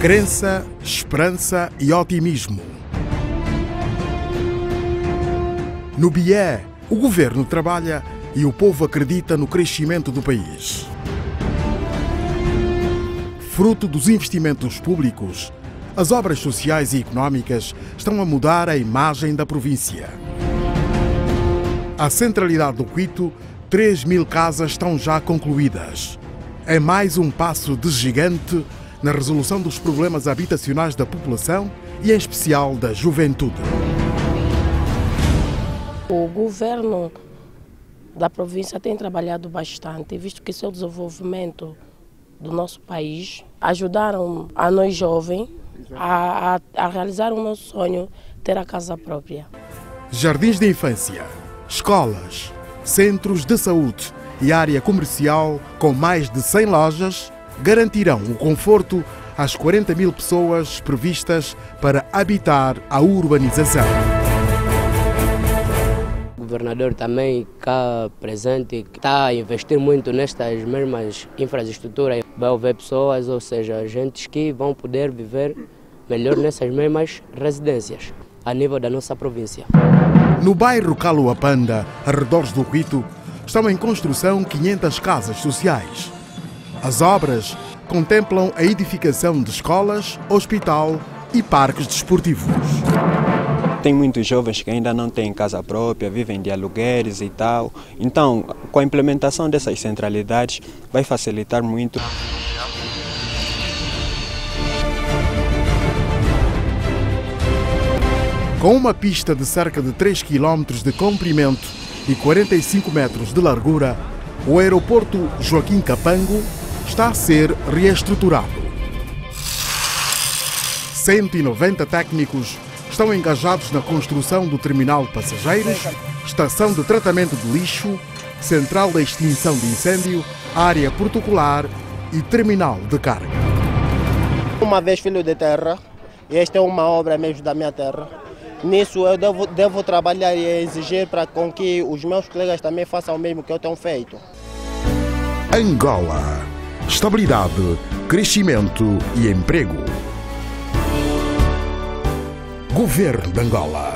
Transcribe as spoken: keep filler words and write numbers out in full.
Crença, esperança e otimismo. No Bié, o governo trabalha e o povo acredita no crescimento do país. Fruto dos investimentos públicos, as obras sociais e económicas estão a mudar a imagem da província. A centralidade do Quito, três mil casas estão já concluídas. É mais um passo de gigante na resolução dos problemas habitacionais da população e, em especial, da juventude. O governo da província tem trabalhado bastante, visto que seu desenvolvimento do nosso país ajudaram a nós jovens a, a, a realizar o nosso sonho, ter a casa própria. Jardins de infância, escolas, centros de saúde e área comercial com mais de cem lojas garantirão o conforto às quarenta mil pessoas previstas para habitar a urbanização. O governador também cá presente está a investir muito nestas mesmas infraestruturas. Vai haver pessoas, ou seja, gente que vão poder viver melhor nessas mesmas residências a nível da nossa província. No bairro Caluapanda, arredores do Quito, estão em construção quinhentas casas sociais. As obras contemplam a edificação de escolas, hospital e parques desportivos. Tem muitos jovens que ainda não têm casa própria, vivem de aluguéis e tal. Então, com a implementação dessas centralidades, vai facilitar muito. Com uma pista de cerca de três quilômetros de comprimento e quarenta e cinco metros de largura, o aeroporto Joaquim Capango está a ser reestruturado. cento e noventa técnicos estão engajados na construção do terminal de passageiros, estação de tratamento de lixo, central de extinção de incêndio, área protocolar e terminal de carga. Uma vez filho de terra, e esta é uma obra mesmo da minha terra, nisso eu devo, devo trabalhar e exigir para com que os meus colegas também façam o mesmo que eu tenho feito. Angola. Estabilidade, crescimento e emprego. Governo de Angola.